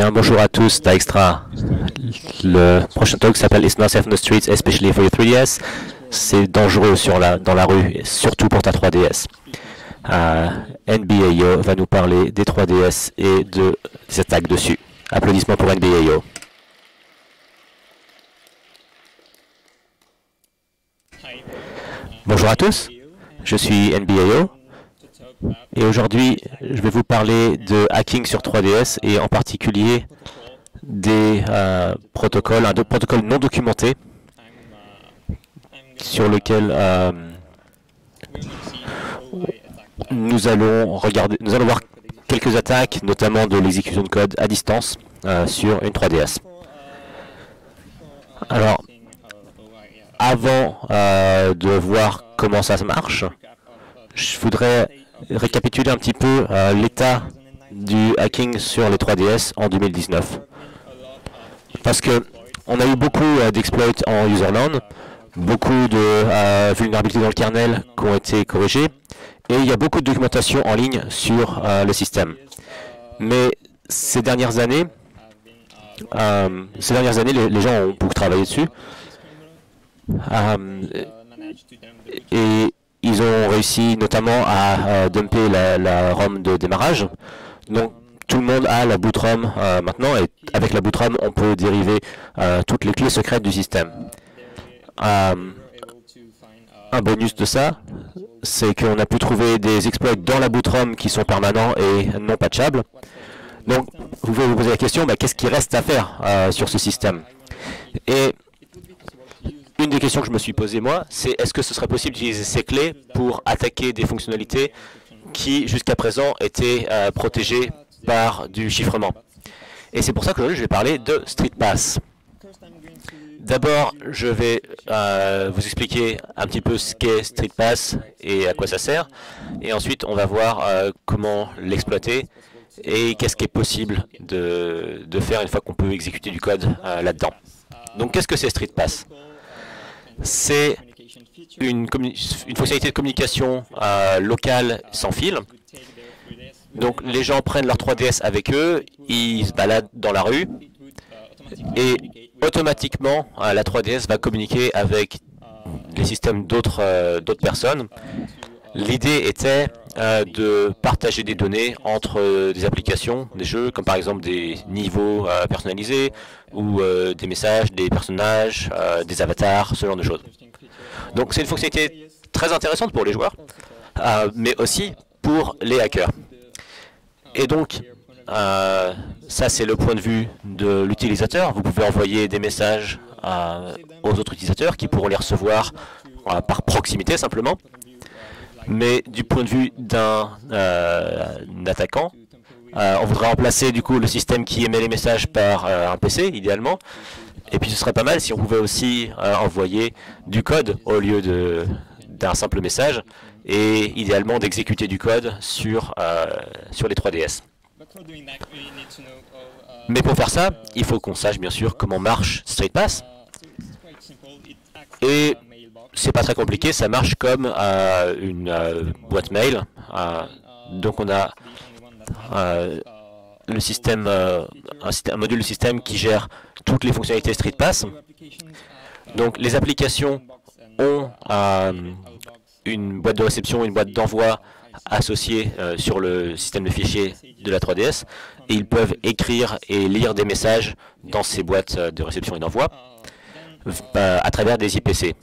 Bien, bonjour à tous d'Extra. Le prochain talk s'appelle It's not safe on the streets, especially for your 3DS. C'est dangereux dans la rue, et surtout pour ta 3DS. NBAO va nous parler des 3DS et des attaques dessus. Applaudissements pour NBAO. Bonjour à tous, je suis NBAO. Et aujourd'hui, je vais vous parler de hacking sur 3DS et en particulier des protocoles, un protocole non documenté sur lequel nous allons voir quelques attaques, notamment de l'exécution de code à distance sur une 3DS. Alors, avant de voir comment ça marche, je voudrais récapituler un petit peu l'état du hacking sur les 3DS en 2019. Parce que on a eu beaucoup d'exploits en userland, beaucoup de vulnérabilités dans le kernel qui ont été corrigées, et il y a beaucoup de documentation en ligne sur le système. Mais ces dernières années, les gens ont beaucoup travaillé dessus, et ils ont réussi notamment à dumper la ROM de démarrage. Donc tout le monde a la boot ROM maintenant, et avec la boot ROM, on peut dériver toutes les clés secrètes du système. Un bonus de ça, c'est qu'on a pu trouver des exploits dans la boot ROM qui sont permanents et non patchables. Donc vous pouvez vous poser la question, qu'est-ce qui reste à faire sur ce système? Et une des questions que je me suis posée, moi, c'est est-ce que ce serait possible d'utiliser ces clés pour attaquer des fonctionnalités qui, jusqu'à présent, étaient protégées par du chiffrement? Et c'est pour ça que je vais parler de StreetPass. D'abord, je vais vous expliquer un petit peu ce qu'est StreetPass et à quoi ça sert. Et ensuite, on va voir comment l'exploiter et qu'est-ce qui est possible de faire une fois qu'on peut exécuter du code là-dedans. Donc, qu'est-ce que c'est StreetPass? C'est une fonctionnalité de communication locale sans fil. Donc les gens prennent leur 3DS avec eux, ils se baladent dans la rue et automatiquement la 3DS va communiquer avec les systèmes d'autres personnes. L'idée était de partager des données entre des applications, des jeux, comme par exemple des niveaux personnalisés, ou des messages, des personnages, des avatars, ce genre de choses. Donc c'est une fonctionnalité très intéressante pour les joueurs, mais aussi pour les hackers. Et donc, ça c'est le point de vue de l'utilisateur. Vous pouvez envoyer des messages aux autres utilisateurs qui pourront les recevoir par proximité simplement. Mais du point de vue d'un attaquant, on voudrait remplacer du coup le système qui émet les messages par un PC idéalement. Et puis ce serait pas mal si on pouvait aussi envoyer du code au lieu d'un simple message, et idéalement d'exécuter du code sur les 3DS. Mais pour faire ça, il faut qu'on sache bien sûr comment marche StreetPass. Et c'est pas très compliqué, ça marche comme une boîte mail. Donc on a le système, un module de système qui gère toutes les fonctionnalités StreetPass. Donc les applications ont une boîte de réception, une boîte d'envoi associée sur le système de fichiers de la 3DS, et ils peuvent écrire et lire des messages dans ces boîtes de réception et d'envoi à travers des IPC.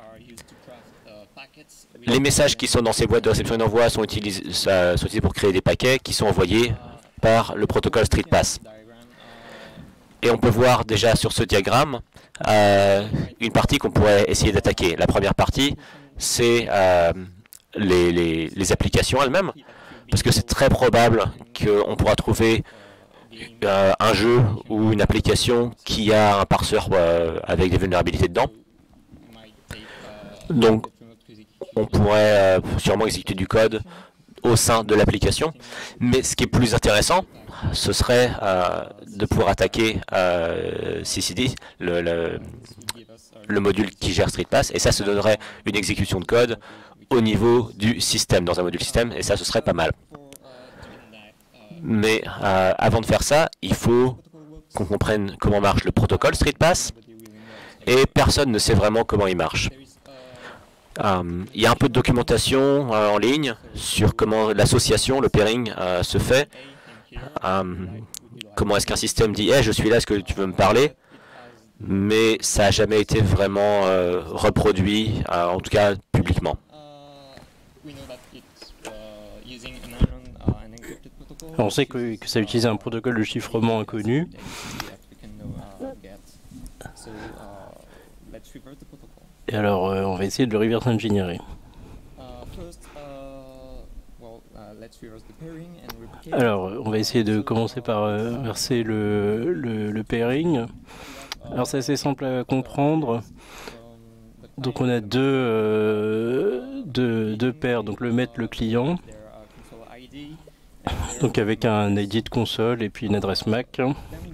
Les messages qui sont dans ces boîtes de réception et d'envoi sont utilisés pour créer des paquets qui sont envoyés par le protocole StreetPass. Et on peut voir déjà sur ce diagramme une partie qu'on pourrait essayer d'attaquer. La première partie, c'est les applications elles-mêmes, parce que c'est très probable qu'on pourra trouver un jeu ou une application qui a un parseur avec des vulnérabilités dedans. Donc, on pourrait sûrement exécuter du code au sein de l'application. Mais ce qui est plus intéressant, ce serait de pouvoir attaquer CCD, le module qui gère StreetPass, et ça se donnerait une exécution de code au niveau du système, dans un module système, et ça, ce serait pas mal. Mais avant de faire ça, il faut qu'on comprenne comment marche le protocole StreetPass, et personne ne sait vraiment comment il marche. Il y a un peu de documentation en ligne sur comment l'association, le pairing, se fait. Comment est-ce qu'un système dit hey, « je suis là, est-ce que tu veux me parler ?» Mais ça n'a jamais été vraiment reproduit, en tout cas publiquement. On sait que ça utilise un protocole de chiffrement inconnu. Et alors, on va essayer de le reverse engineer. Alors, on va essayer de commencer par verser le pairing. Alors, c'est assez simple à comprendre. Donc, on a deux paires, donc le maître, le client. Donc, avec un ID de console et puis une adresse MAC.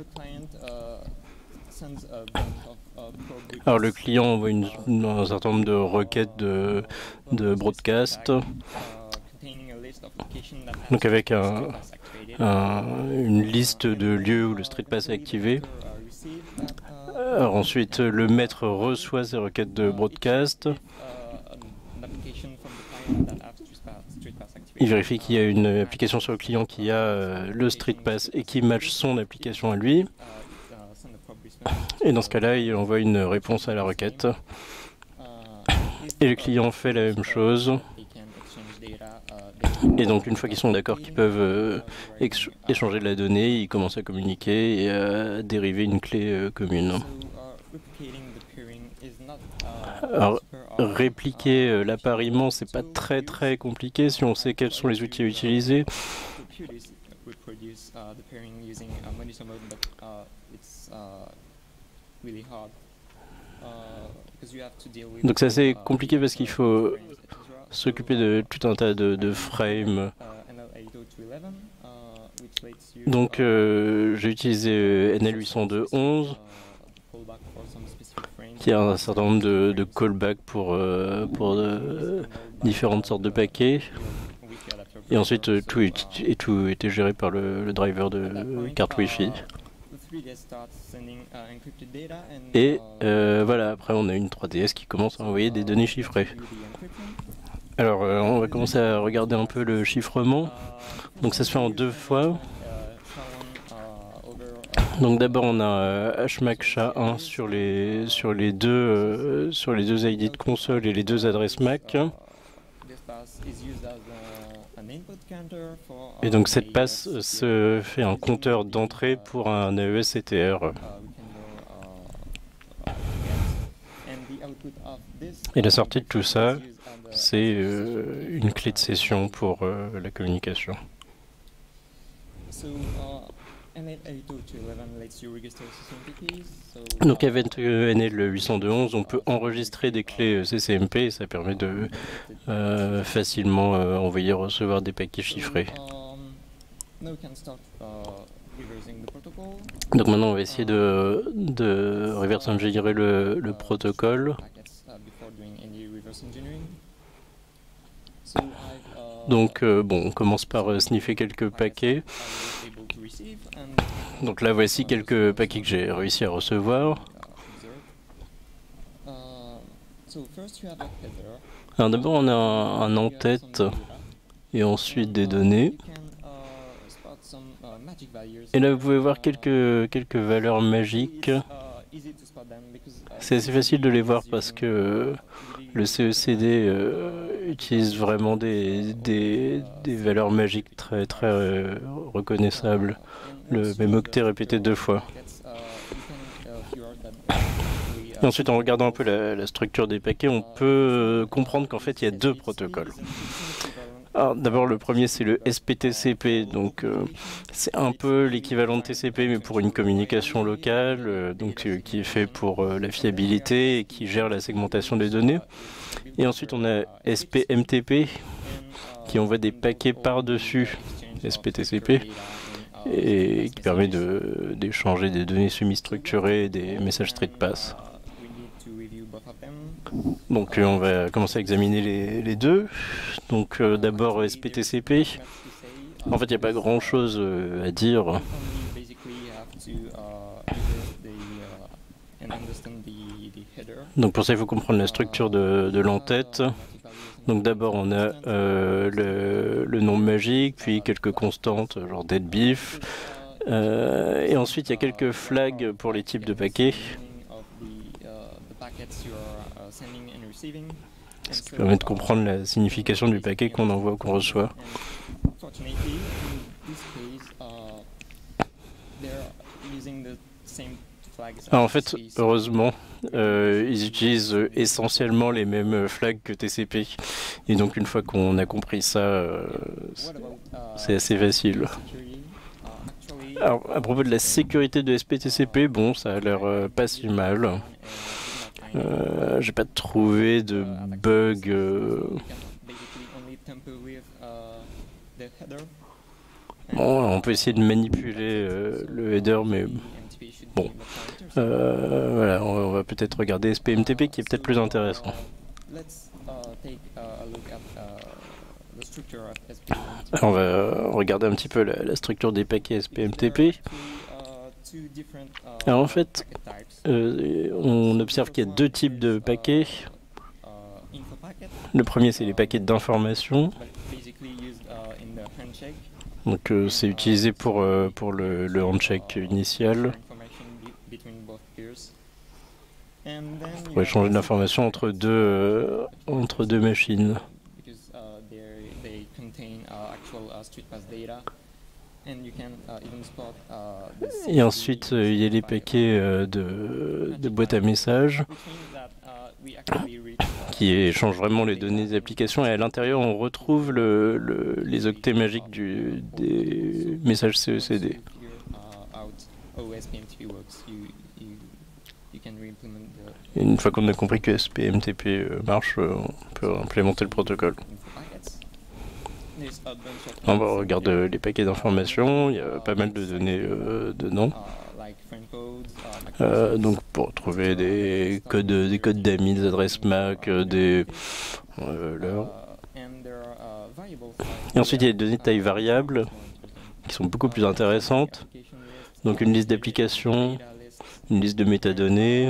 Alors le client envoie un certain nombre de requêtes de broadcast, donc avec une liste de lieux où le StreetPass est activé. Alors ensuite, le maître reçoit ces requêtes de broadcast. Il vérifie qu'il y a une application sur le client qui a le StreetPass et qui matche son application à lui. Et dans ce cas-là, il envoie une réponse à la requête. Et le client fait la même chose. Et donc, une fois qu'ils sont d'accord qu'ils peuvent échanger de la donnée, ils commencent à communiquer et à dériver une clé commune. Alors, répliquer l'appariement, c'est pas très compliqué si on sait quels sont les outils à utiliser. Donc c'est assez compliqué parce qu'il faut s'occuper de tout un tas de frames. Donc j'ai utilisé NL802.11 qui a un certain nombre de callbacks pour différentes sortes de paquets. Et ensuite tout était géré par le driver de carte Wi-Fi. Et voilà, après on a une 3DS qui commence à envoyer des données chiffrées. Alors on va commencer à regarder un peu le chiffrement. Donc ça se fait en deux fois. Donc d'abord on a HMAC SHA-1 sur les deux ID de console et les deux adresses MAC. Et donc cette passe se fait un compteur d'entrée pour un AES CTR. Et la sortie de tout ça, c'est une clé de session pour la communication. Donc avec NL802.11, on peut enregistrer des clés CCMP et ça permet de facilement envoyer et recevoir des paquets chiffrés. Donc maintenant on va essayer de reverse engineer le protocole. Donc bon, on commence par sniffer quelques paquets. Donc là voici quelques paquets que j'ai réussi à recevoir. Alors d'abord on a un en-tête et ensuite des données. Et là vous pouvez voir quelques valeurs magiques. C'est assez facile de les voir parce que le CECD utilise vraiment des valeurs magiques très reconnaissables. Le même octet répété deux fois. Et ensuite, en regardant un peu la structure des paquets, on peut comprendre qu'en fait, il y a deux protocoles. D'abord, le premier, c'est le SPTCP. Donc, c'est un peu l'équivalent de TCP, mais pour une communication locale, qui est fait pour la fiabilité et qui gère la segmentation des données. Et ensuite, on a SPMTP, qui envoie des paquets par-dessus SPTCP et qui permet d'échanger des données semi-structurées et des messages StreetPass. Donc on va commencer à examiner les deux. Donc d'abord En fait, il n'y a pas grand-chose à dire. Donc pour ça, il faut comprendre la structure de l'entête. Donc d'abord, on a le nom magique, puis quelques constantes, genre deadbeef. Et ensuite, il y a quelques flags pour les types de paquets. Ce qui permet de comprendre la signification du paquet qu'on envoie ou qu'on reçoit. Alors en fait, heureusement, ils utilisent essentiellement les mêmes flags que TCP. Et donc une fois qu'on a compris ça, c'est assez facile. Alors à propos de la sécurité de SPTCP, bon, ça a l'air pas si mal. J'ai pas trouvé de bug. Bon, on peut essayer de manipuler le header, mais bon. Voilà, on va peut-être regarder SPMTP qui est peut-être plus intéressant. Alors, on va regarder un petit peu la structure des paquets SPMTP. Alors en fait, on observe qu'il y a deux types de paquets. Le premier, c'est les paquets d'information. Donc c'est utilisé pour le handshake initial. Pour échanger de l'information entre deux machines. Et ensuite, il y a les paquets de boîte à messages qui échangent vraiment les données des applications. Et à l'intérieur, on retrouve les octets magiques des messages CECD. Et une fois qu'on a compris que SPMTP marche, on peut implémenter le protocole. On va regarder les paquets d'informations, il y a pas mal de données dedans. Donc pour trouver des codes d'amis, des adresses MAC, des valeurs. Et ensuite il y a des données de taille variable qui sont beaucoup plus intéressantes. Donc une liste d'applications, une liste de métadonnées.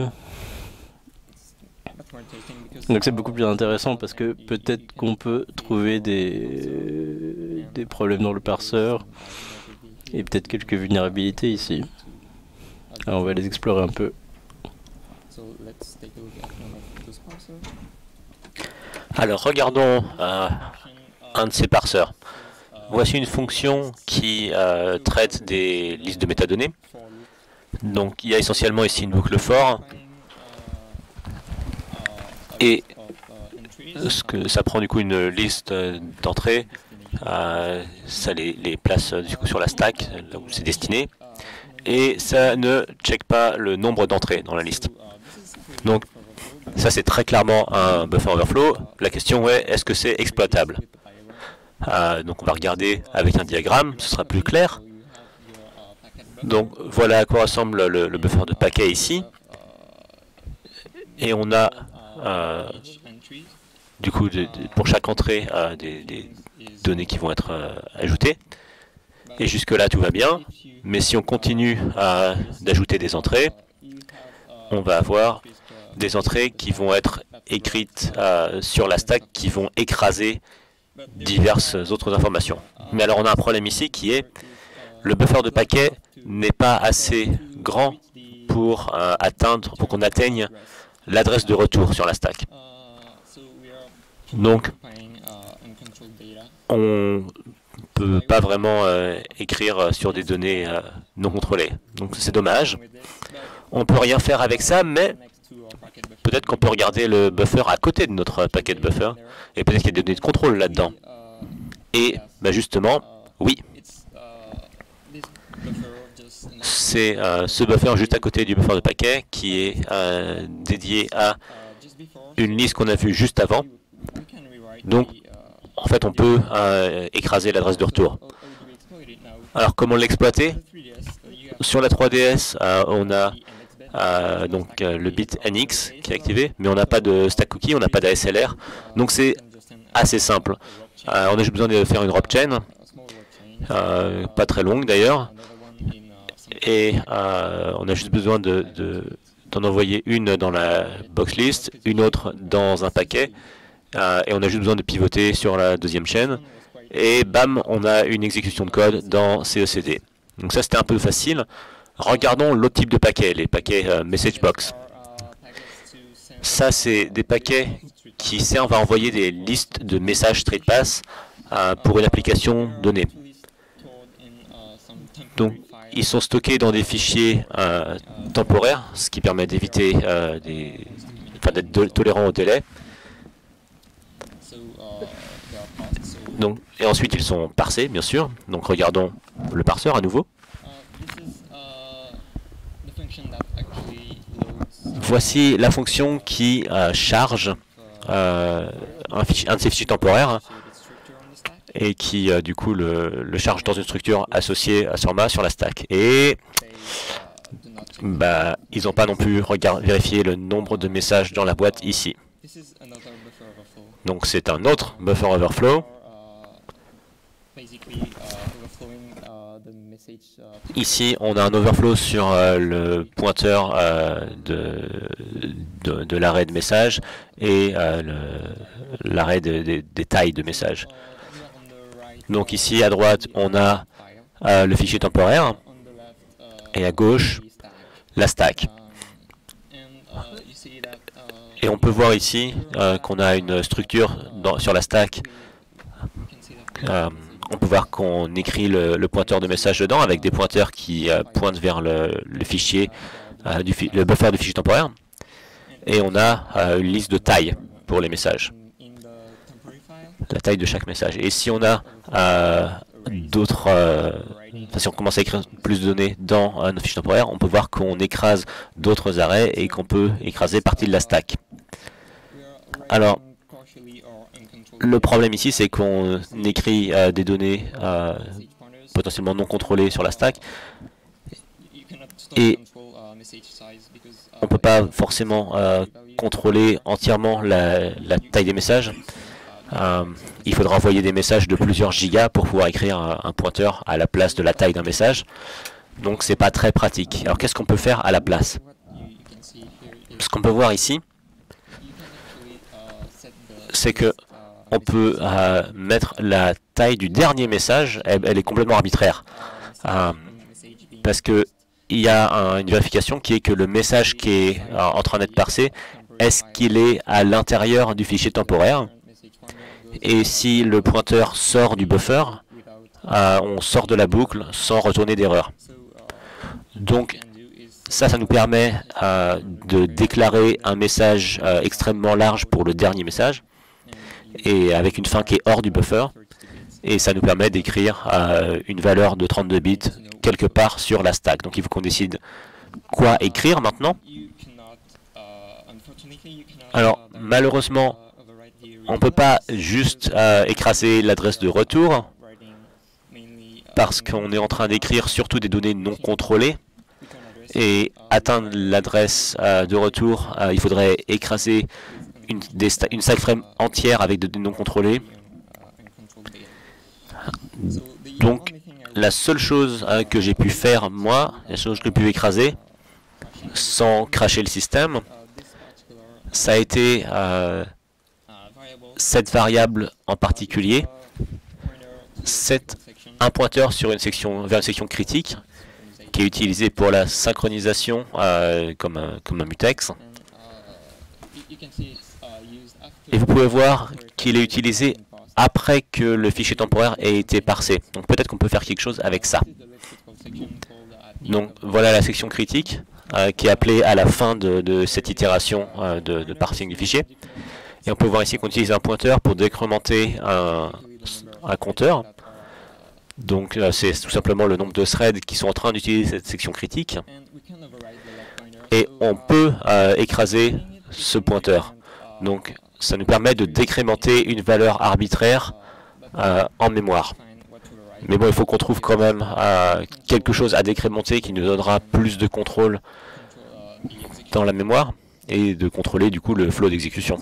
Donc c'est beaucoup plus intéressant parce que peut-être qu'on peut trouver des problèmes dans le parseur et peut-être quelques vulnérabilités ici. Alors on va les explorer un peu. Alors regardons un de ces parseurs. Voici une fonction qui traite des listes de métadonnées. Donc il y a essentiellement ici une boucle for. Et ça prend du coup une liste d'entrées, ça les place du coup sur la stack, là où c'est destiné, et ça ne check pas le nombre d'entrées dans la liste. Donc ça c'est très clairement un buffer overflow. La question est, est-ce que c'est exploitable? Donc on va regarder avec un diagramme, ce sera plus clair. Donc voilà à quoi ressemble le buffer de paquet ici. Et on a du coup pour chaque entrée des données qui vont être ajoutées. Et jusque là tout va bien. Mais si on continue d'ajouter des entrées, on va avoir des entrées qui vont être écrites sur la stack, qui vont écraser diverses autres informations. Mais alors on a un problème ici qui est le buffer de paquet n'est pas assez grand pour qu'on atteigne l'adresse de retour sur la stack. Donc, on ne peut pas vraiment écrire sur des données non contrôlées. Donc c'est dommage. On ne peut rien faire avec ça, mais peut-être qu'on peut regarder le buffer à côté de notre paquet de buffer, et peut-être qu'il y a des données de contrôle là-dedans. Et bah justement, oui. C'est ce buffer juste à côté du buffer de paquet qui est dédié à une liste qu'on a vue juste avant. Donc, en fait, on peut écraser l'adresse de retour. Alors, comment l'exploiter? Sur la 3DS, on a donc le bit NX qui est activé, mais on n'a pas de stack cookie, on n'a pas d'ASLR. Donc, c'est assez simple. On a juste besoin de faire une rope chain, pas très longue d'ailleurs. Et on a juste besoin d'en envoyer une dans la box list, une autre dans un paquet, et on a juste besoin de pivoter sur la deuxième chaîne, et bam, on a une exécution de code dans CECD. Donc ça, c'était un peu facile. Regardons l'autre type de paquet, les paquets message box. Ça, c'est des paquets qui servent à envoyer des listes de messages StreetPass pour une application donnée. Donc, ils sont stockés dans des fichiers temporaires, ce qui permet d'éviter d'être tolérant au délai. Donc, et ensuite, ils sont parsés, bien sûr. Donc, regardons le parseur à nouveau. Voici la fonction qui charge un de ces fichiers temporaires et qui, du coup, le charge dans une structure associée à Surma sur la stack. Et bah, ils n'ont pas non plus vérifié le nombre de messages dans la boîte ici. Donc c'est un autre buffer overflow. Ici, on a un overflow sur le pointeur de l'arrêt de message et l'arrêt des tailles de message. Donc ici, à droite, on a le fichier temporaire et à gauche, la stack. Et on peut voir ici qu'on a une structure sur la stack. On peut voir qu'on écrit le pointeur de message dedans avec des pointeurs qui pointent vers le fichier, le buffer du fichier temporaire. Et on a une liste de tailles pour les messages. La taille de chaque message. Et si on a si on commence à écrire plus de données dans nos fichiers temporaires, on peut voir qu'on écrase d'autres arrêts et qu'on peut écraser partie de la stack. Alors, le problème ici, c'est qu'on écrit des données potentiellement non contrôlées sur la stack et on ne peut pas forcément contrôler entièrement la taille des messages. Il faudra envoyer des messages de plusieurs gigas pour pouvoir écrire un pointeur à la place de la taille d'un message. Donc c'est pas très pratique. Alors qu'est-ce qu'on peut faire à la place? Ce qu'on peut voir ici, c'est que on peut mettre la taille du dernier message, elle est complètement arbitraire. Parce que il y a une vérification qui est que le message qui est en train d'être parsé, est-ce qu'il est à l'intérieur du fichier temporaire? Et si le pointeur sort du buffer, on sort de la boucle sans retourner d'erreur. Donc ça nous permet de déclarer un message extrêmement large pour le dernier message, et avec une fin qui est hors du buffer, et ça nous permet d'écrire une valeur de 32 bits quelque part sur la stack. Donc il faut qu'on décide quoi écrire maintenant. Alors malheureusement, on ne peut pas juste écraser l'adresse de retour, parce qu'on est en train d'écrire surtout des données non contrôlées, et atteindre l'adresse de retour, il faudrait écraser une stack frame entière avec des données non contrôlées. Donc la seule chose que j'ai pu faire, moi, la chose que j'ai pu écraser, sans crasher le système, ça a été cette variable en particulier, un pointeur sur vers une section critique, qui est utilisé pour la synchronisation comme un mutex. Et vous pouvez voir qu'il est utilisé après que le fichier temporaire ait été parsé. Donc peut-être qu'on peut faire quelque chose avec ça. Donc voilà la section critique qui est appelée à la fin de cette itération de parsing du fichier. Et on peut voir ici qu'on utilise un pointeur pour décrémenter un compteur. Donc c'est tout simplement le nombre de threads qui sont en train d'utiliser cette section critique. Et on peut écraser ce pointeur. Donc ça nous permet de décrémenter une valeur arbitraire en mémoire. Mais bon, il faut qu'on trouve quand même quelque chose à décrémenter qui nous donnera plus de contrôle dans la mémoire et de contrôler du coup le flow d'exécution.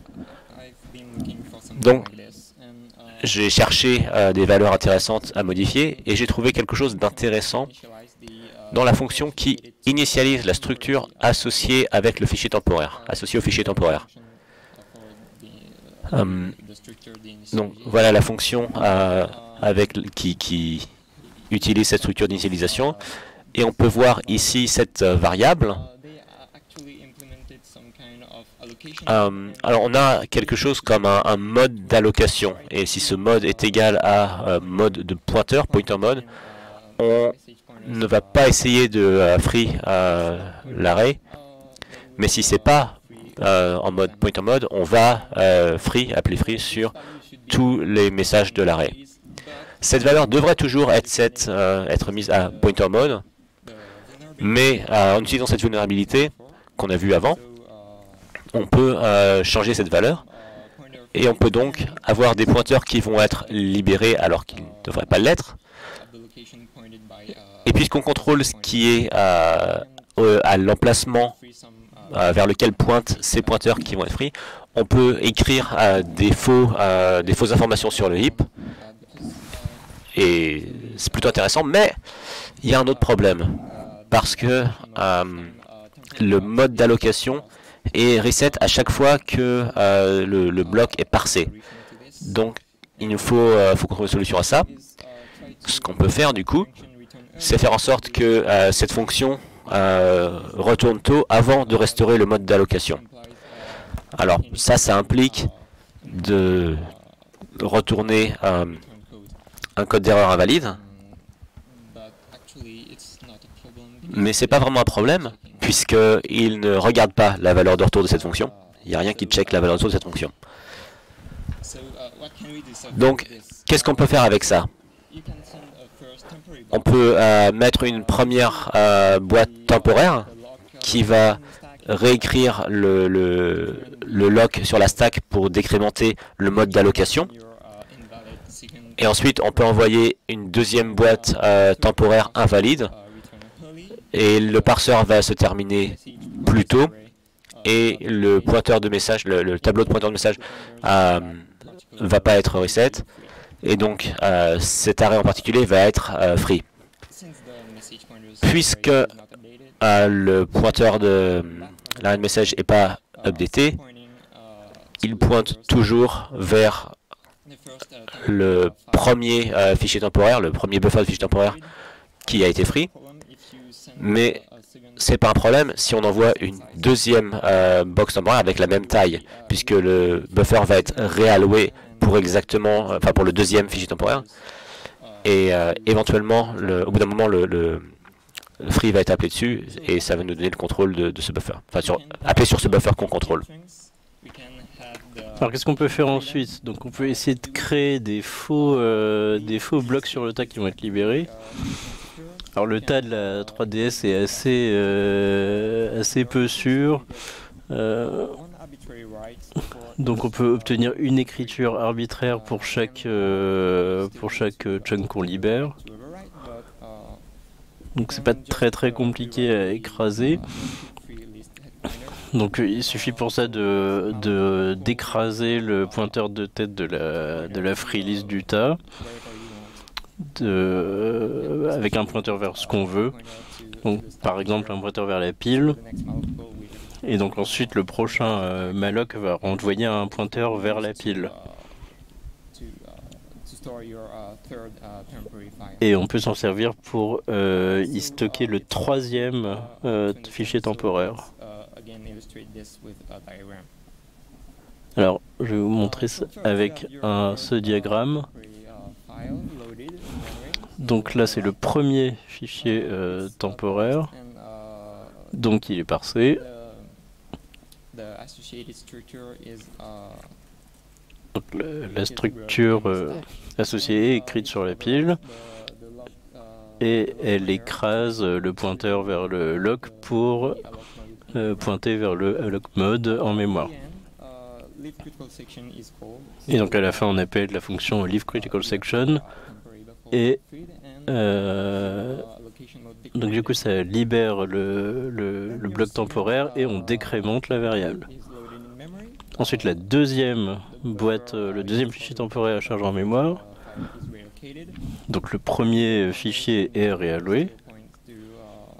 Donc j'ai cherché des valeurs intéressantes à modifier et j'ai trouvé quelque chose d'intéressant dans la fonction qui initialise la structure associée avec le fichier temporaire, associée au fichier temporaire. Donc voilà la fonction qui utilise cette structure d'initialisation. Et on peut voir ici cette variable. Alors on a quelque chose comme un mode d'allocation. Et si ce mode est égal à mode de pointeur, pointer mode, on ne va pas essayer de free l'array. Mais si c'est pas en mode pointer mode, on va appeler free sur tous les messages de l'array. Cette valeur devrait toujours être mise à pointer mode, mais en utilisant cette vulnérabilité qu'on a vue avant, on peut changer cette valeur et on peut donc avoir des pointeurs qui vont être libérés alors qu'ils ne devraient pas l'être. Et puisqu'on contrôle ce qui est à l'emplacement vers lequel pointent ces pointeurs qui vont être free, on peut écrire des fausses informations sur le heap. Et c'est plutôt intéressant, mais il y a un autre problème. Parce que le mode d'allocation est reset à chaque fois que le bloc est parsé. Donc il nous faut trouver une solution à ça. Ce qu'on peut faire du coup, c'est faire en sorte que cette fonction retourne tôt avant de restaurer le mode d'allocation. Alors ça implique de retourner un code d'erreur invalide, mais c'est pas vraiment un problème puisqu'il ne regarde pas la valeur de retour de cette fonction. Il n'y a rien qui check la valeur de retour de cette fonction. Donc qu'est-ce qu'on peut faire avec ça? On peut mettre une première boîte temporaire qui va réécrire le lock sur la stack pour décrémenter le mode d'allocation. Et ensuite, on peut envoyer une deuxième boîte temporaire invalide. Et le parseur va se terminer plus tôt. Et le pointeur de message, le tableau de pointeur de message va pas être reset. Et donc, cet arrêt en particulier va être free. Puisque le pointeur de l'arrêt de message n'est pas updaté, il pointe toujours vers le premier fichier temporaire, le premier buffer de fichier temporaire qui a été free. Mais c'est pas un problème si on envoie une deuxième box temporaire avec la même taille, puisque le buffer va être réalloué pour pour le deuxième fichier temporaire. Et éventuellement, au bout d'un moment, le free va être appelé dessus et ça va nous donner le contrôle de ce buffer. Enfin, appelé sur ce buffer qu'on contrôle. Alors qu'est-ce qu'on peut faire ensuite? Donc on peut essayer de créer des faux blocs sur le tas qui vont être libérés. Alors le tas de la 3DS est assez peu sûr. Donc on peut obtenir une écriture arbitraire pour chaque chunk qu'on libère. Donc c'est pas très compliqué à écraser. Donc il suffit pour ça d'écraser le pointeur de tête de la free list du tas avec un pointeur vers ce qu'on veut. Donc par exemple un pointeur vers la pile. Et donc ensuite le prochain malloc va renvoyer un pointeur vers la pile. Et on peut s'en servir pour y stocker le troisième fichier temporaire. Alors, je vais vous montrer ça avec ce diagramme. Donc là, c'est le premier fichier temporaire. Donc, il est parsé. Donc, la structure associée est écrite sur la pile. Et elle écrase le pointeur vers le lock pour pointer vers le lock mode en mémoire. Et donc à la fin on appelle la fonction leave critical section et donc du coup ça libère le bloc temporaire et on décrémente la variable. Ensuite la deuxième boîte, le deuxième fichier temporaire est chargé en mémoire. Donc le premier fichier est réalloué.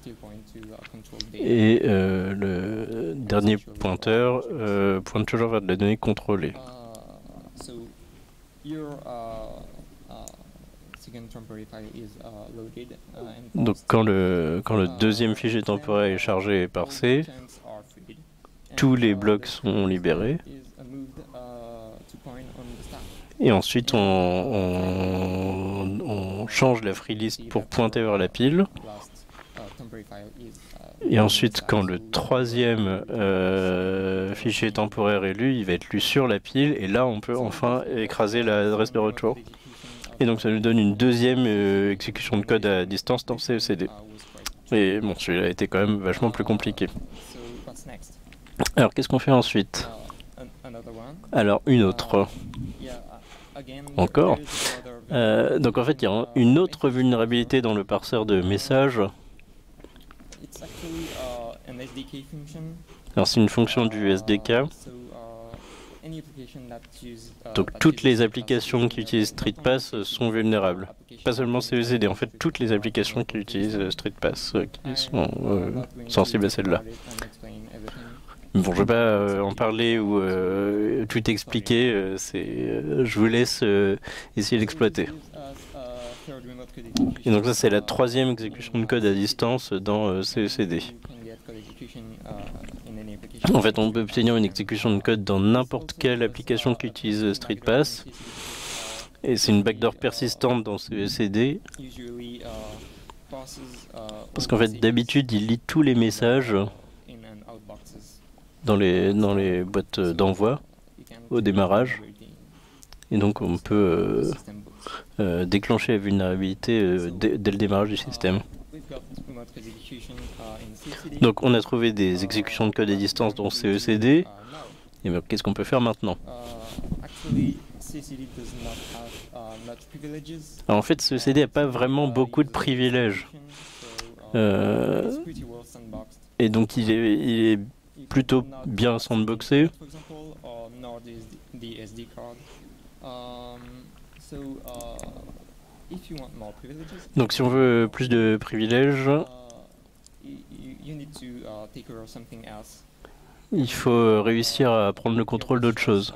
Et le dernier pointeur pointe toujours vers de la donnée contrôlée. Donc quand le deuxième fichier temporaire est chargé et parsé, tous les blocs sont libérés. Et ensuite, on change la freelist pour pointer vers la pile. Et ensuite, quand le troisième fichier temporaire est lu, il va être lu sur la pile. Et là, on peut enfin écraser l'adresse de retour. Et donc, ça nous donne une deuxième exécution de code à distance dans CECD. Et bon, celui-là a été quand même vachement plus compliqué. Alors, qu'est-ce qu'on fait ensuite? Alors, une autre. Encore. Donc en fait, il y a une autre vulnérabilité dans le parseur de messages. Alors c'est une fonction du SDK. Donc toutes les applications qui utilisent StreetPass sont vulnérables. Pas seulement CECD, en fait toutes les applications qui utilisent StreetPass qui sont sensibles à celle-là. Bon, je ne vais pas en parler ou tout expliquer, je vous laisse essayer d'exploiter. Et donc ça, c'est la troisième exécution de code à distance dans CECD. En fait, on peut obtenir une exécution de code dans n'importe quelle application qui utilise StreetPass. Et c'est une backdoor persistante dans CECD. Parce qu'en fait, d'habitude, il lit tous les messages dans les boîtes d'envoi au démarrage. Et donc on peut déclencher la vulnérabilité dès le démarrage du système. Donc on a trouvé des exécutions de code à distance dans CECD. Et bien qu'est-ce qu'on peut faire maintenant? Alors, en fait, CECD n'a pas vraiment beaucoup de privilèges. Et donc il est plutôt bien sandboxé. Donc si on veut plus de privilèges, il faut réussir à prendre le contrôle d'autre chose.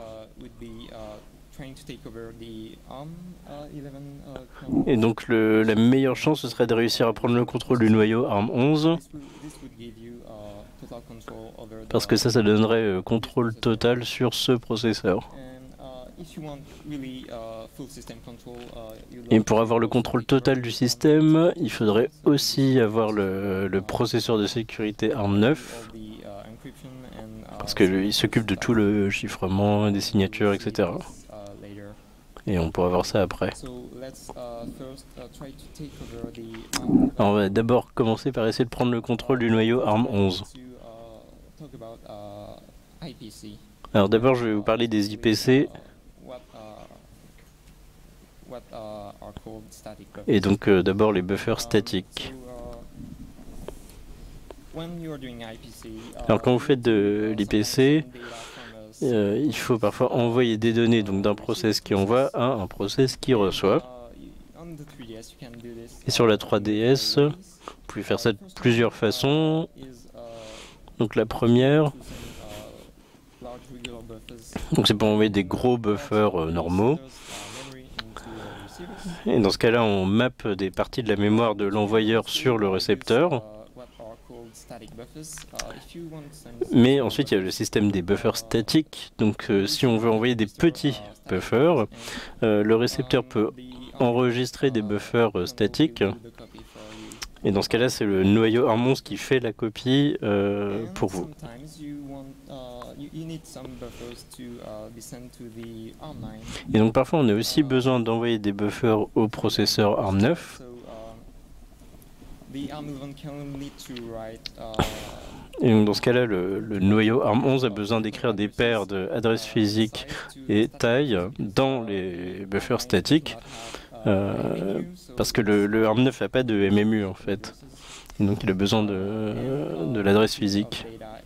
Et donc la meilleure chance, ce serait de réussir à prendre le contrôle du noyau ARM11. Parce que ça donnerait contrôle total sur ce processeur. Et pour avoir le contrôle total du système, il faudrait aussi avoir le processeur de sécurité ARM9. Parce qu'il s'occupe de tout le chiffrement, des signatures, etc. Et on pourra voir ça après. Alors on va d'abord commencer par essayer de prendre le contrôle du noyau ARM11. Alors d'abord, je vais vous parler des IPC. Et donc d'abord les buffers statiques. Alors quand vous faites de l'IPC, il faut parfois envoyer des données d'un process qui envoie à un process qui reçoit. Et sur la 3DS, vous pouvez faire ça de plusieurs façons. Donc la première, c'est pour envoyer des gros buffers normaux. Et dans ce cas-là, on map des parties de la mémoire de l'envoyeur sur le récepteur. Mais ensuite, il y a le système des buffers statiques. Donc si on veut envoyer des petits buffers, le récepteur peut enregistrer des buffers statiques. Et dans ce cas-là, c'est le noyau ARM11 qui fait la copie pour vous. Et donc parfois, on a aussi besoin d'envoyer des buffers au processeur ARM9. Et donc dans ce cas-là, le noyau ARM11 a besoin d'écrire des paires d'adresses physiques et taille dans les buffers statiques. Parce que le ARM9 n'a pas de MMU en fait. Et donc il a besoin de l'adresse physique.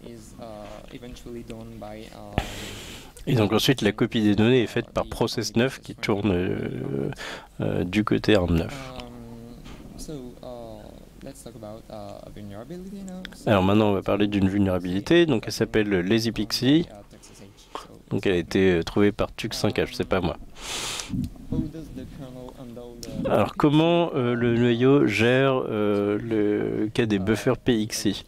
Et donc ensuite la copie des données est faite par process9 qui tourne du côté ARM9. Alors maintenant, on va parler d'une vulnérabilité, donc elle s'appelle Lazy Pixie. Donc elle a été trouvée par Tux5H, c'est pas moi. Alors comment le noyau gère le cas des buffers PXI?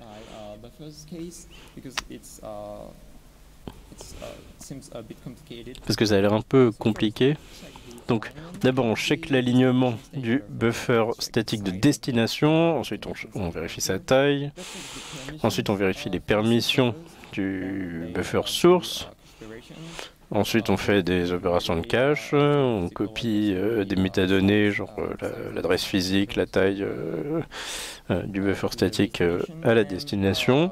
Parce que ça a l'air un peu compliqué. Donc d'abord on check l'alignement du buffer statique de destination, ensuite on vérifie sa taille, ensuite on vérifie les permissions du buffer source, ensuite on fait des opérations de cache, on copie des métadonnées genre l'adresse physique, la taille du buffer statique à la destination.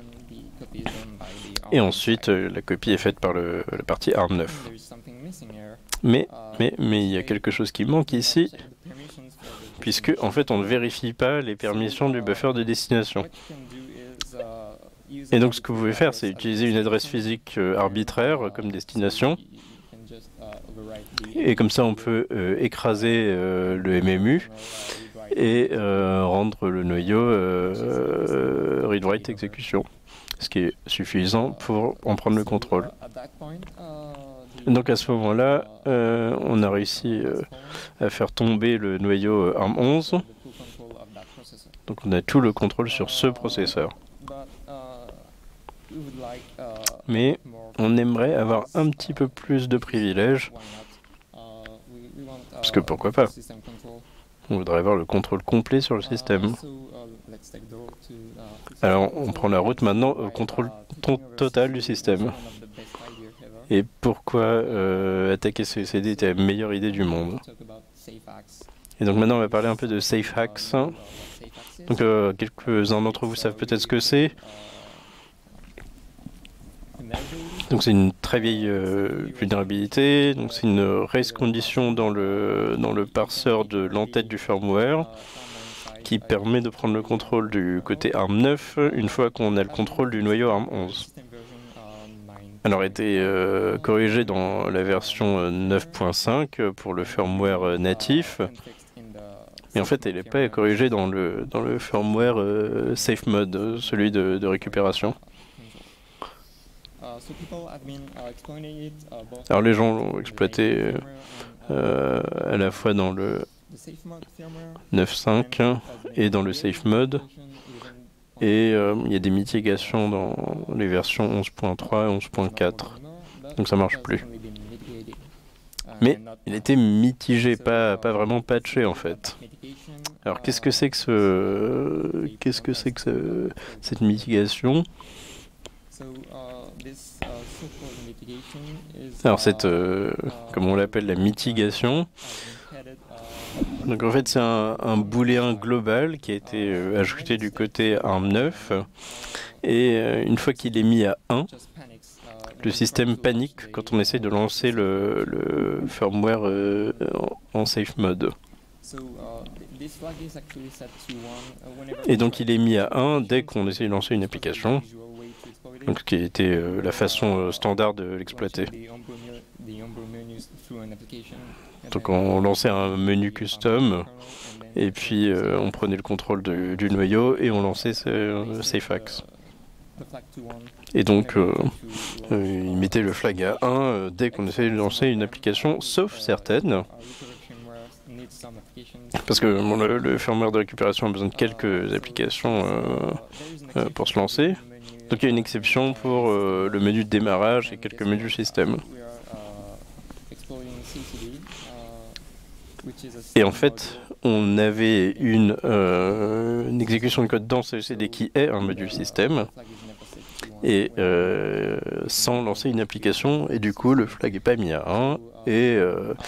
Et ensuite, la copie est faite par la partie ARM9. Mais il y a quelque chose qui manque ici, puisque en fait on ne vérifie pas les permissions du buffer de destination. Et donc ce que vous pouvez faire, c'est utiliser une adresse physique arbitraire comme destination. Et comme ça on peut écraser le MMU et rendre le noyau read-write exécution, ce qui est suffisant pour en prendre le contrôle. Donc à ce moment-là, on a réussi à faire tomber le noyau ARM11. Donc on a tout le contrôle sur ce processeur. Mais on aimerait avoir un petit peu plus de privilèges. Parce que pourquoi pas? On voudrait avoir le contrôle complet sur le système. Alors on prend la route maintenant au contrôle total du système. Et pourquoi attaquer ce CD était la meilleure idée du monde. Et donc maintenant on va parler un peu de Safe Hacks. Donc quelques-uns d'entre vous savent peut-être ce que c'est. Donc c'est une très vieille vulnérabilité. Donc c'est une race condition dans le parseur de l'entête du firmware qui permet de prendre le contrôle du côté ARM9 une fois qu'on a le contrôle du noyau ARM11. Elle a été corrigée dans la version 9.5 pour le firmware natif. Mais en fait, elle n'est pas corrigée dans le firmware Safe Mode, celui de récupération. Alors les gens l'ont exploité à la fois dans le 9.5 et dans le Safe Mode. Et il y a des mitigations dans les versions 11.3 et 11.4. Donc ça marche plus. Mais il était mitigé, pas vraiment patché en fait. Alors qu'est-ce que c'est que cette mitigation? Alors comme on l'appelle, la mitigation. Donc en fait c'est un booléen global qui a été ajouté du côté ARM9 et une fois qu'il est mis à 1, le système panique quand on essaie de lancer le firmware en safe mode. Et donc il est mis à 1 dès qu'on essaie de lancer une application, donc ce qui était la façon standard de l'exploiter. Donc on lançait un menu custom et puis on prenait le contrôle du noyau et on lançait SafeHacks. Et donc il mettait le flag à 1 dès qu'on essayait de lancer une application, sauf certaines. Parce que le firmware de récupération a besoin de quelques applications pour se lancer. Donc il y a une exception pour le menu de démarrage et quelques menus système. Et en fait, on avait une exécution de code dans CECD qui est un module système et sans lancer une application, et du coup le flag n'est pas mis à 1 et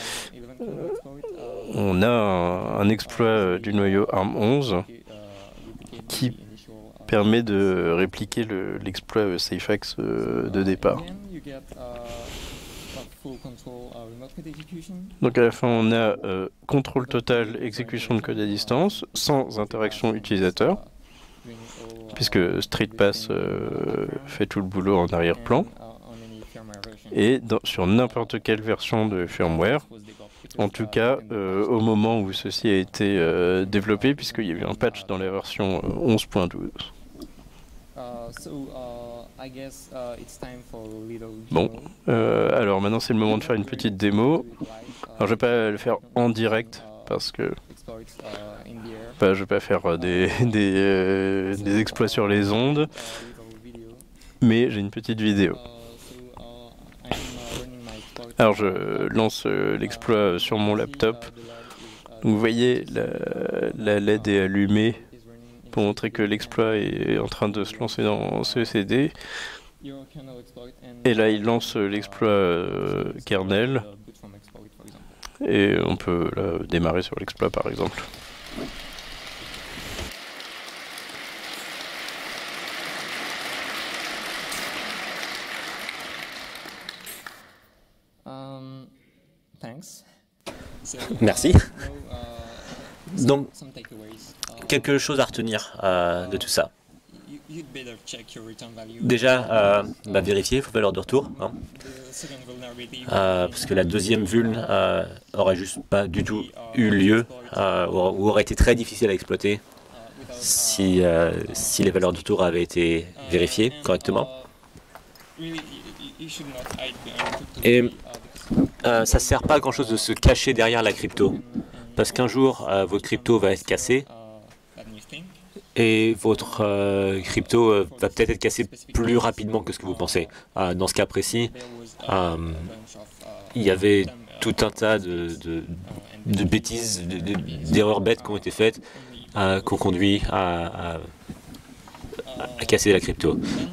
on a un exploit du noyau ARM11 qui permet de répliquer l'exploit SafeHacks de départ. Donc à la fin on a contrôle total, exécution de code à distance, sans interaction utilisateur, puisque StreetPass fait tout le boulot en arrière-plan, et sur n'importe quelle version de firmware, En tout cas, au moment où ceci a été développé, puisqu'il y a eu un patch dans la version 11.12. Bon, alors maintenant c'est le moment de faire une petite démo. Alors je vais pas le faire en direct parce que je vais pas faire des exploits sur les ondes, mais j'ai une petite vidéo. Alors je lance l'exploit sur mon laptop. Donc, vous voyez, la LED est allumée pour montrer que l'exploit est en train de se lancer dans CECD. Et là, il lance l'exploit kernel. Et on peut là, démarrer sur l'exploit, par exemple. Merci. Donc, quelque chose à retenir de tout ça. Déjà, vérifier vos valeurs de retour, hein, parce que la deuxième vuln aurait juste pas du tout eu lieu, ou aurait été très difficile à exploiter si les valeurs de retour avaient été vérifiées correctement. Et ça ne sert pas à grand chose de se cacher derrière la crypto, parce qu'un jour votre crypto va être cassée et votre crypto va peut-être être cassée plus rapidement que ce que vous pensez. Dans ce cas précis, il y avait tout un tas de bêtises, d'erreurs bêtes qui ont été faites, qui ont conduit à casser la crypto.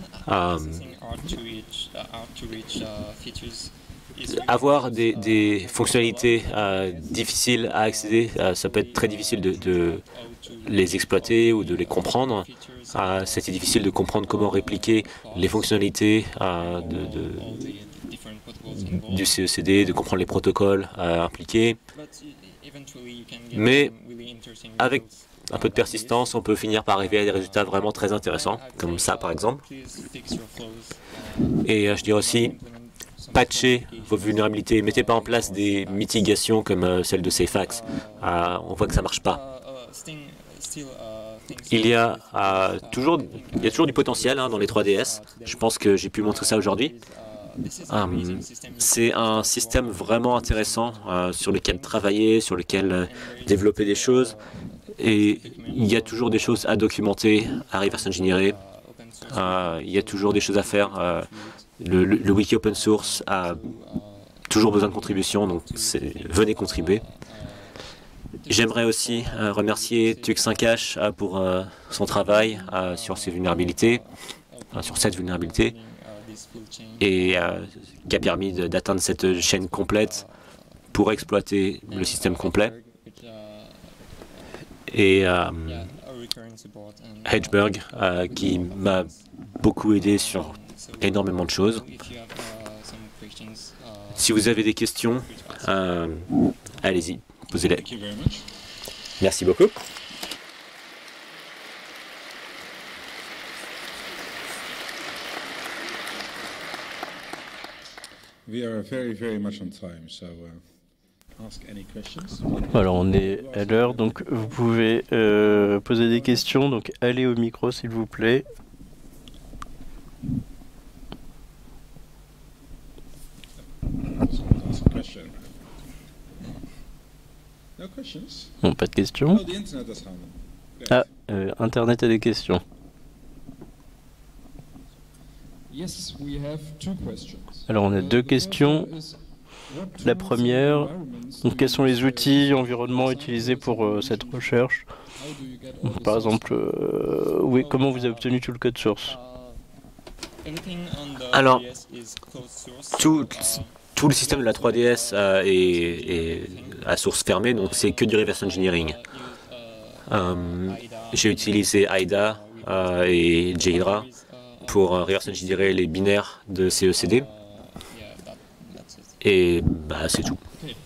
Avoir des fonctionnalités difficiles à accéder, ça peut être très difficile de les exploiter ou de les comprendre. C'était difficile de comprendre comment répliquer les fonctionnalités du CECD, de comprendre les protocoles impliqués. Mais avec un peu de persistance, on peut finir par arriver à des résultats vraiment très intéressants, comme ça par exemple. Et je dirais aussi, patchez vos vulnérabilités, mettez pas en place des mitigations comme celle de Safeax. On voit que ça marche pas. Il y a toujours du potentiel dans les 3DS. Je pense que j'ai pu montrer ça aujourd'hui. C'est un système vraiment intéressant sur lequel travailler, sur lequel développer des choses. Et il y a toujours des choses à documenter, à reverse engineer. Il y a toujours des choses à faire. Le wiki open source a toujours besoin de contributions, donc venez contribuer. J'aimerais aussi remercier Tux5H pour son travail sur ces vulnérabilités, sur cette vulnérabilité, et qui a permis d'atteindre cette chaîne complète pour exploiter le système complet. Et Hedgeberg, qui m'a beaucoup aidé sur énormément de choses. Si vous avez des questions, allez-y, posez-les. Merci beaucoup. We are very much on time, so ask any questions. Alors on est à l'heure, donc vous pouvez poser des questions, donc allez au micro s'il vous plaît. No questions? Non, pas de questions. Oh, the internet does have them. Ah, Internet a des questions. Yes, we have two questions. Alors on a deux questions. La première, donc, quels sont les outils, environnements utilisés pour cette recherche? Par exemple, oui, comment vous avez obtenu tout le code source? Alors, tout le système de la 3DS est à source fermée, donc c'est que du reverse engineering. J'ai utilisé AIDA et JIRA pour reverse engineer les binaires de CECD. Et c'est tout.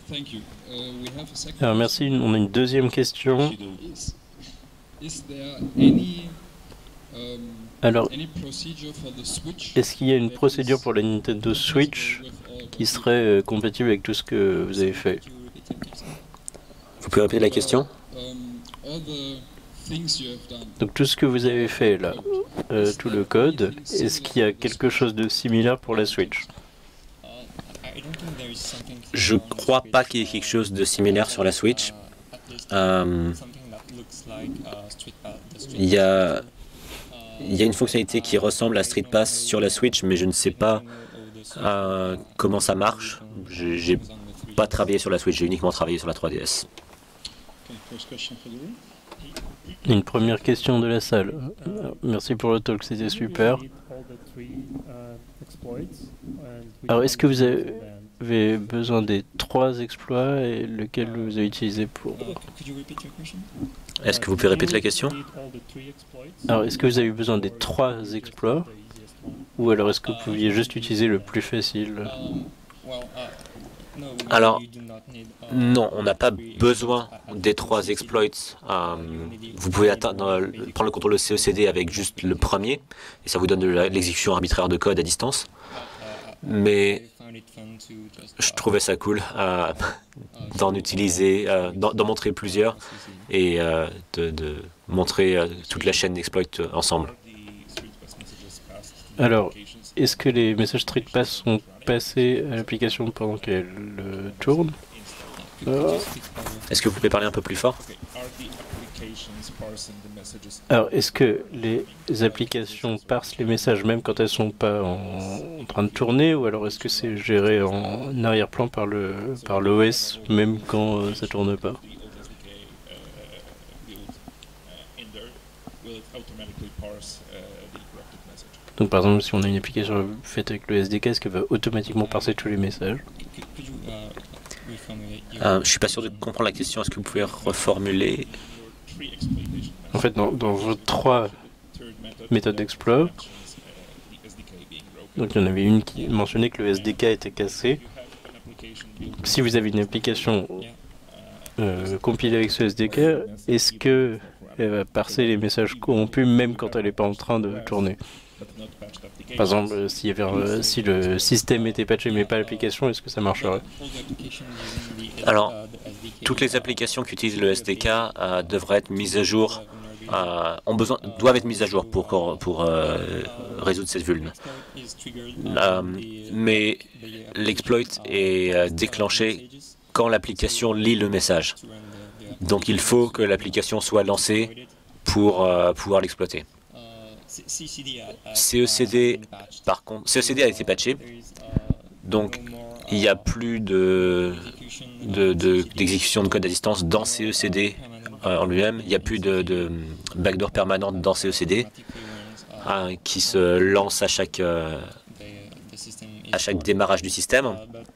Alors merci, on a une deuxième question. Alors, est-ce qu'il y a une procédure pour la Nintendo Switch qui serait compatible avec tout ce que vous avez fait? Vous pouvez répéter la question? Donc tout ce que vous avez fait là, tout le code, est-ce qu'il y a quelque chose de similaire pour la Switch? Je crois pas qu'il y ait quelque chose de similaire sur la Switch. Il y a une fonctionnalité qui ressemble à Street Pass sur la Switch, mais je ne sais pas comment ça marche. J'ai pas travaillé sur la Switch, j'ai uniquement travaillé sur la 3DS. Une première question de la salle. Merci pour le talk, c'était super. Alors, est-ce que vous avez besoin des 3 exploits et lequel vous avez utilisé pour... Est-ce que vous pouvez répéter la question? Alors, est-ce que vous avez besoin des 3 exploits ou alors est-ce que vous pouviez juste utiliser le plus facile? Alors, non, on n'a pas besoin des 3 exploits. Vous pouvez prendre le contrôle de CECD avec juste le premier, et ça vous donne de l'exécution arbitraire de code à distance. Mais je trouvais ça cool d'en utiliser, d'en montrer plusieurs, et de montrer toute la chaîne d'exploits ensemble. Alors, est-ce que les messages StreetPass sont passés à l'application pendant qu'elle tourne? Est-ce que vous pouvez parler un peu plus fort? Alors, est-ce que les applications parsent les messages même quand elles sont pas en train de tourner, ou alors est-ce que c'est géré en arrière-plan par l'OS même quand ça tourne pas? Donc par exemple, si on a une application faite avec le SDK, est-ce qu'elle va automatiquement parser tous les messages? Je suis pas sûr de comprendre la question. Est-ce que vous pouvez reformuler? En fait, dans vos 3 méthodes d'exploit, donc il y en avait une qui mentionnait que le SDK était cassé. Si vous avez une application compilée avec ce SDK, est-ce que elle va parser les messages corrompus même quand elle n'est pas en train de tourner? Par exemple, si le système était patché mais pas l'application, est-ce que ça marcherait? Alors, toutes les applications qui utilisent le SDK devraient être mises à jour, doivent être mises à jour pour résoudre cette vulne. Mais l'exploit est déclenché quand l'application lit le message. Donc il faut que l'application soit lancée pour pouvoir l'exploiter. CECD, par contre, CECD a été patché, donc il n'y a plus d'exécution de code à distance dans CECD en lui-même. Il n'y a plus de backdoor permanente dans CECD qui se lance à chaque démarrage du système.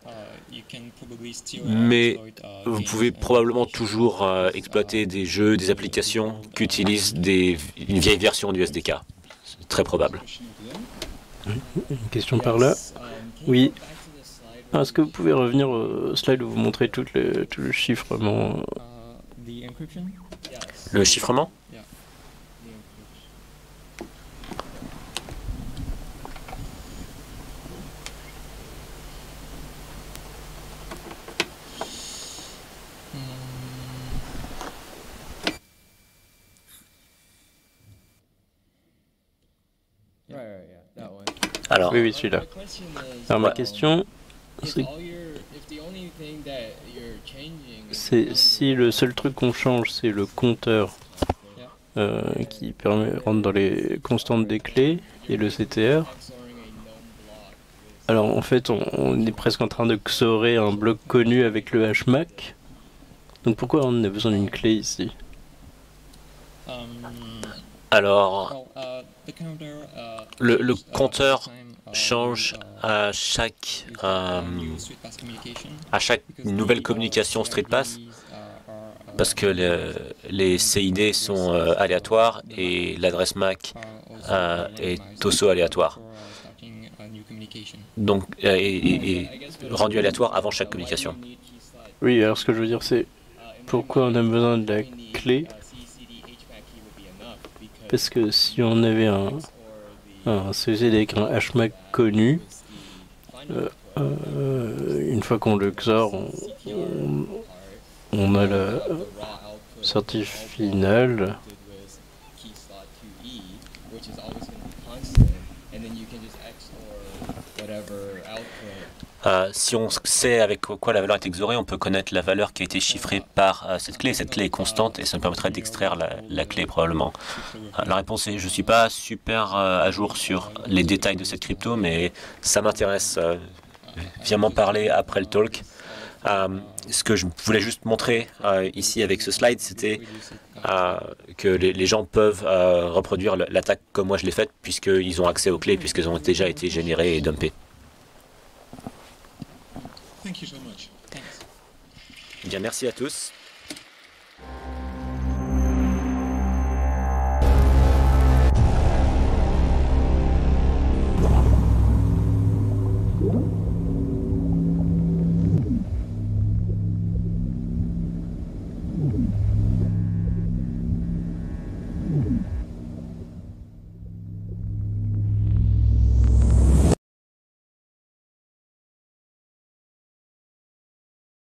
Mais vous pouvez probablement toujours exploiter des jeux, des applications qui utilisent une vieille version du SDK. C'est très probable. Une question par là. Oui. Est-ce que vous pouvez revenir au slide où vous montrez tout le chiffrement? Le chiffrement? Alors, oui, celui-là. Alors ma question, c'est si le seul truc qu'on change, c'est le compteur qui rentre dans les constantes des clés et le CTR. Alors en fait, on est presque en train de XORer un bloc connu avec le HMAC. Donc pourquoi on a besoin d'une clé ici? Alors, le compteur change à chaque nouvelle communication StreetPass parce que les CID sont aléatoires et l'adresse MAC est aussi aléatoire. Donc, est rendu aléatoire avant chaque communication. Oui, alors ce que je veux dire, c'est pourquoi on a besoin de la clé? Parce que si on avait un CECD avec un HMAC connu, une fois qu'on le XOR, On a la sortie finale. Si on sait avec quoi la valeur est exorée, on peut connaître la valeur qui a été chiffrée par cette clé. Cette clé est constante et ça nous permettrait d'extraire la clé probablement. La réponse est, je ne suis pas super à jour sur les détails de cette crypto, mais ça m'intéresse. Viens m'en parler après le talk. Ce que je voulais juste montrer ici avec ce slide, c'était que les gens peuvent reproduire l'attaque comme moi je l'ai faite, puisqu'ils ont accès aux clés, puisqu'elles ont déjà été générées et dumpées. Thank you so much. Bien, merci à tous.